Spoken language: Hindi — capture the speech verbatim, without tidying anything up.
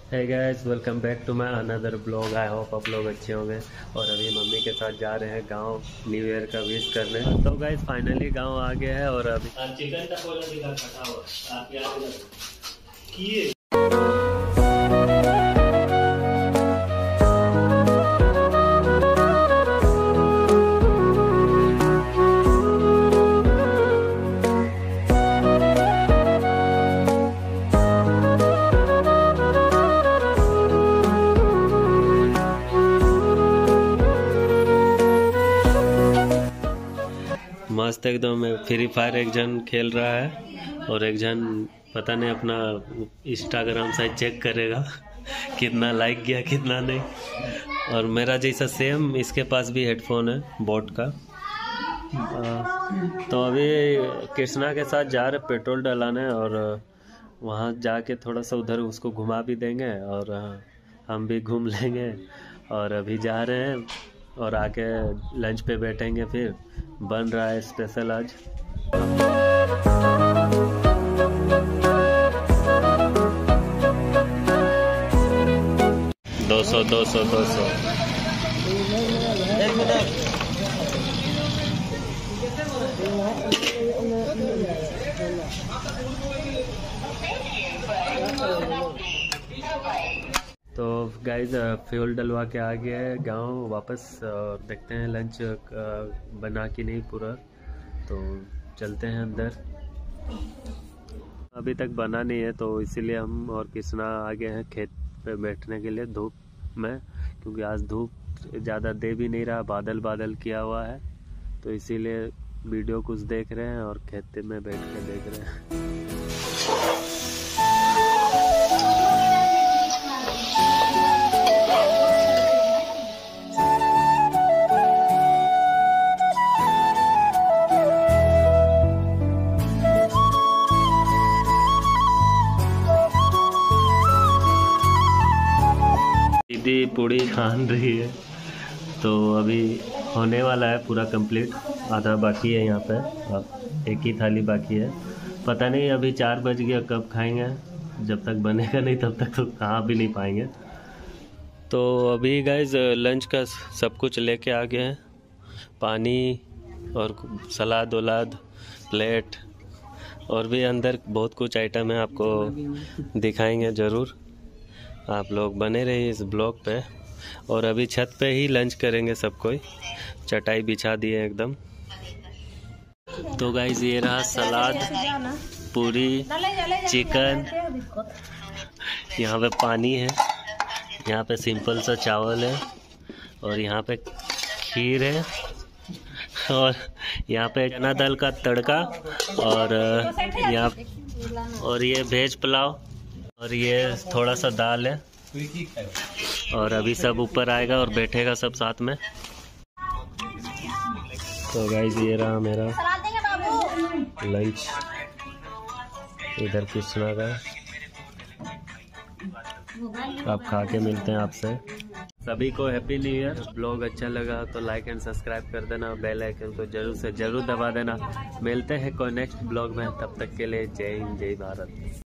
है guys, welcome back to my another blog. I hope आप लोग अच्छे होंगे। और अभी मम्मी के साथ जा रहे हैं गांव न्यू ईयर का विश करने। तो गाइस फाइनली गांव आ गया है। और अभी चिकन का कोला दिखा कटा हुआ आप याद किए। मस्त एकदम फ्री फायर एक जन खेल रहा है और एक जन पता नहीं अपना इंस्टाग्राम साइट चेक करेगा कितना लाइक गया कितना नहीं। और मेरा जैसा सेम इसके पास भी हेडफोन है बोट का। आ, तो अभी कृष्णा के साथ जा रहे पेट्रोल डलाने और वहाँ जाके थोड़ा सा उधर उसको घुमा भी देंगे और हम भी घूम लेंगे। और अभी जा रहे हैं और आके लंच पे बैठेंगे। फिर बन रहा है स्पेशल आज। दो सौ दो सौ दो सौ तो गाइज फ्यूल डलवा के आ गया है गांव वापस। और देखते हैं लंच बना कि नहीं पूरा, तो चलते हैं अंदर। अभी तक बना नहीं है तो इसीलिए हम और कृष्णा आ गए हैं खेत पे बैठने के लिए धूप में, क्योंकि आज धूप ज़्यादा दे भी नहीं रहा, बादल बादल किया हुआ है। तो इसीलिए वीडियो कुछ देख रहे हैं और खेत में बैठ के देख रहे हैं। दीदी पूड़ी खान रही है तो अभी होने वाला है पूरा कंप्लीट। आधा बाकी है यहाँ पे, अब एक ही थाली बाकी है। पता नहीं अभी चार बज गया कब खाएंगे, जब तक बनेगा नहीं तब तक तो खा भी नहीं पाएंगे। तो अभी गाइज लंच का सब कुछ लेके आ गए हैं, पानी और सलाद वलाद प्लेट और भी अंदर बहुत कुछ आइटम है, आपको दिखाएंगे ज़रूर। आप लोग बने रहिए इस ब्लॉग पे। और अभी छत पे ही लंच करेंगे सब कोई, चटाई बिछा दिए एकदम। तो गाइस ये रहा सलाद, पूरी, चिकन, यहाँ पे पानी है, यहाँ पे सिंपल सा चावल है और यहाँ पे खीर है और यहाँ पे चना दाल का तड़का और यहाँ और ये वेज पुलाव और ये थोड़ा सा दाल है। और अभी सब ऊपर आएगा और बैठेगा सब साथ में। तो गाइस ये रहा मेरा लंच, इधर कृष्णा का। आप खा के मिलते हैं आपसे। सभी को हैप्पी न्यू ईयर। ब्लॉग अच्छा लगा तो लाइक एंड सब्सक्राइब कर देना, बेल आइकन को जरूर से जरूर दबा देना। मिलते हैं कोई नेक्स्ट ब्लॉग में, तब तक के लिए जय हिंद जय भारत।